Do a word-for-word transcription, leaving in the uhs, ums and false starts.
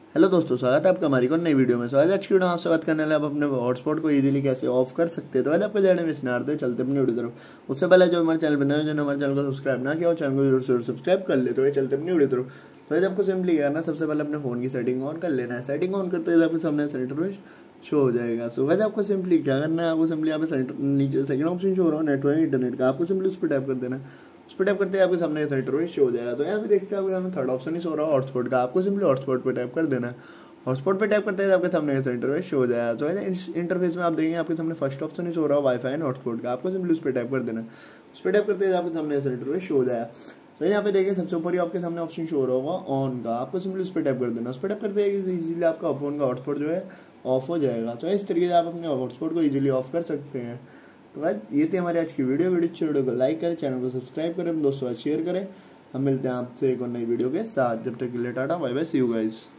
Hello दोस्तों, स्वागत है आपका हमारी को नई वीडियो में। सो आज की वीडियो में आपसे बात करने वाले आप अपने हॉटस्पॉट को इजीली कैसे ऑफ कर सकते हैं। तो आज आपको जाने में स्नारते चलते अपनी वीडियो तरफ। उससे पहले जो हमारे चैनल पर नए जो हमारे चैनल को सब्सक्राइब ना किया हो, चैनल को जरूर से सब्सक्राइब कर ले। तो ये चलते अपनी वीडियो तरफ। तो आज आपको सिंपली क्या करना, सबसे पहले अपने फोन की सेटिंग ऑन कर लेना है। सेटिंग ऑन करते ही आपके सामने सेंटर शो हो जाएगा। सो वैसे आपको सिंपली क्या करना है, आपको सिंपली यहाँ पे सेंटर नीचे सेकंड ऑप्शन शो हो रहा है नेटवर्क इंटरनेट का, आपको सिंपली उस पर टैप कर देना है। उस पर टैप करते हैं आपके सामने सेंटर शो हो जाएगा। तो यहाँ पे देखते हैं आपके सामने थर्ड ऑप्शन ही शो हो रहा है हॉटस्पॉट का, आपको सिंपली हॉटस्पॉट पर टैप कर देना है। हॉटस्पॉट पे टैप करते हैं आपके सामने इंटरफेस शो हो जाएगा। तो इंटरफेस में आप देखेंगे आपके सामने फर्स्ट ऑप्शन ही शो हो रहा है वाईफाई एंड हॉटस्पॉट का, आपको सिंपली उस पर टैप कर देना है। उस पर टैप करते हैं आपके सामने इंटरफेस शो हो जाएगा। तो यहाँ पे देखिए सबसे ऊपर ही आपके सामने ऑप्शन शो हो रहा होगा ऑन का, आपको सिंपली उस पर टैप कर देना। उस पर टैप करते हैं इजीली आपका फोन का हॉटस्पॉट जो है ऑफ हो जाएगा। तो इस तरीके से आप अपने हॉटस्पॉट को इजीली ऑफ कर सकते हैं। तो आज ये थी हमारी आज की वीडियो। वीडियो वीडियो को लाइक करें, चैनल को सब्सक्राइब करें, दोस्तों शेयर करें। हम मिलते हैं आपसे एक और नई वीडियो के साथ। जब तक के लिए tata bye bye, see you guys.